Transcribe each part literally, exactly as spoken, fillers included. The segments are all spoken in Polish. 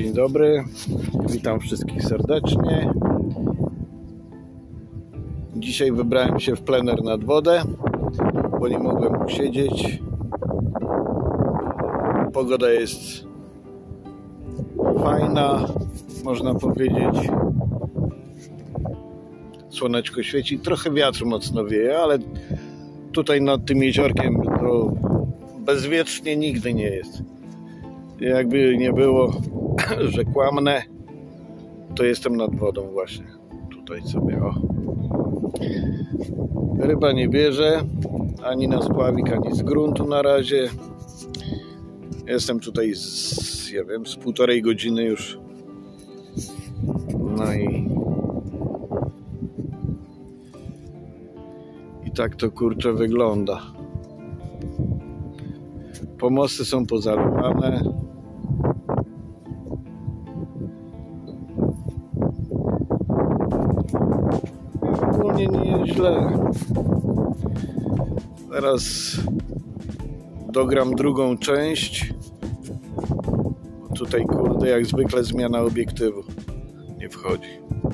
Dzień dobry, witam wszystkich serdecznie. Dzisiaj wybrałem się w plener nad wodę, bo nie mogłem usiedzieć. Pogoda jest fajna, można powiedzieć. Słoneczko świeci, trochę wiatr mocno wieje, ale tutaj nad tym jeziorkiem to bezwietrznie nigdy nie jest. Jakby nie było, że kłamnę, to jestem nad wodą właśnie. Tutaj sobie, o. Ryba nie bierze, ani na spławik, ani z gruntu na razie. Jestem tutaj z, ja wiem, z półtorej godziny już. No i i tak to kurczę wygląda. Pomosty są pozalewane. Ogólnie nie jest źle. Teraz dogram drugą część. Tutaj kurde jak zwykle zmiana obiektywu nie wchodzi.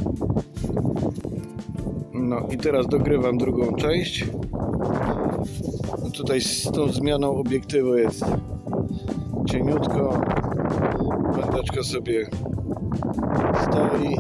No i teraz dogrywam drugą część. No tutaj z tą zmianą obiektywu jest cieniutko. Wędeczka sobie stoi.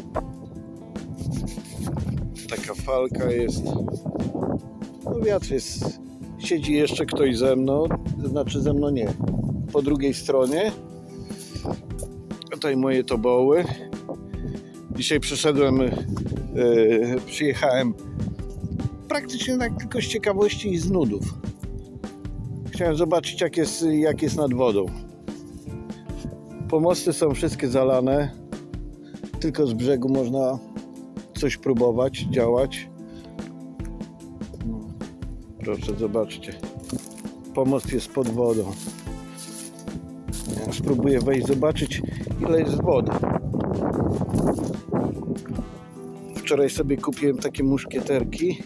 Taka falka jest. No wiatr jest. Siedzi jeszcze ktoś ze mną. Znaczy ze mną nie. Po drugiej stronie. Tutaj moje toboły. Dzisiaj przyszedłem, yy, przyjechałem praktycznie tak tylko z ciekawości i z nudów. Chciałem zobaczyć jak jest, jak jest nad wodą. Pomosty są wszystkie zalane. Tylko z brzegu można coś próbować, działać. No, proszę, zobaczcie. Pomost jest pod wodą. Ja spróbuję wejść, zobaczyć ile jest wody. Wczoraj sobie kupiłem takie muszkieterki.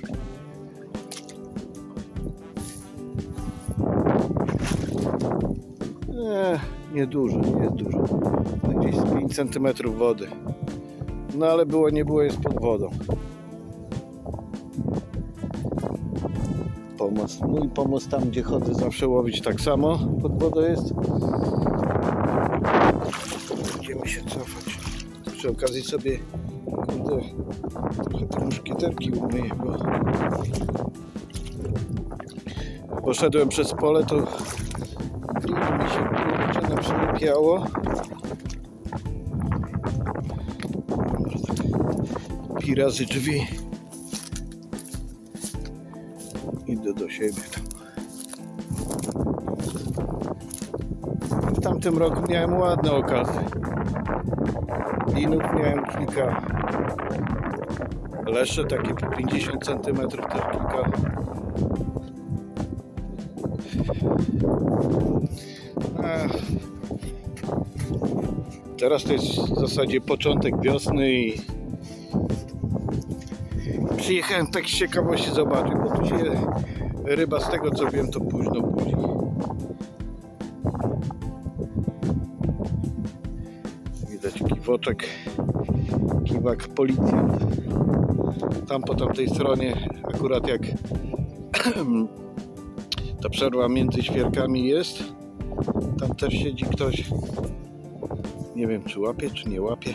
Nie, nie dużo, nie jest dużo. Gdzieś z pięć centymetrów wody. No ale było, nie było, jest pod wodą. Pomost. Mój pomost tam, gdzie chodzę zawsze łowić, tak samo pod wodą jest. Będziemy się cofać. Przy okazji sobie kurde, trochę te muszkieterki umyję, bo poszedłem przez pole, to grill mi się kurczę naprzylepiało. Pi razy drzwi. Idę do siebie tam. W tamtym roku miałem ładne okazje. Linów miałem kilka. Lesze takie po pięćdziesiąt centymetrów też kilka. Ach. Teraz to jest w zasadzie początek wiosny i przyjechałem tak z ciekawości zobaczyć, bo tu się ryba, z tego co wiem, to późno budzi. Widać kiwoczek, kiwak policjant. Tam po tamtej stronie, akurat jak ta przerwa między świerkami jest, tam też siedzi ktoś. Nie wiem, czy łapie, czy nie łapie.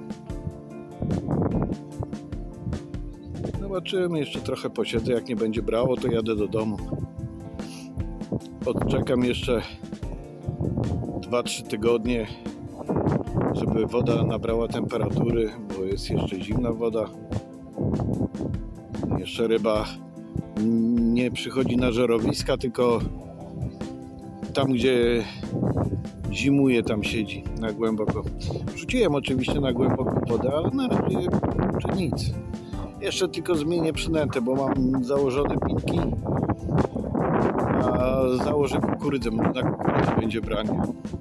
Zobaczymy, jeszcze trochę posiedzę, jak nie będzie brało, to jadę do domu. Odczekam jeszcze dwa trzy tygodnie, żeby woda nabrała temperatury, bo jest jeszcze zimna woda. Jeszcze ryba nie przychodzi na żerowiska, tylko tam, gdzie zimuje, tam siedzi na głęboko. Wrzuciłem oczywiście na głęboką wodę, ale na razie czy nic. Jeszcze tylko zmienię przynętę, bo mam założone pinki, a założę kukurydzę, na kukurydzę będzie branie.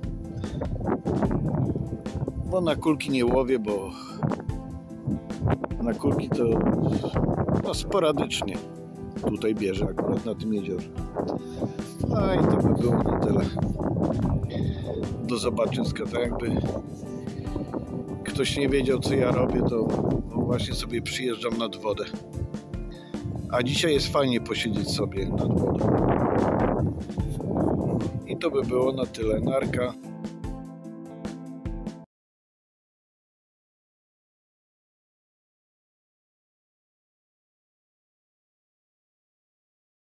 Bo na kulki nie łowię, bo na kulki to no, sporadycznie. tutaj bierze akurat na tym jeziorze. No i to by było na tyle. Do zobaczyska. Tak jakby ktoś nie wiedział, co ja robię, to właśnie sobie przyjeżdżam nad wodę. A dzisiaj jest fajnie posiedzieć sobie nad wodą. I to by było na tyle. Narka.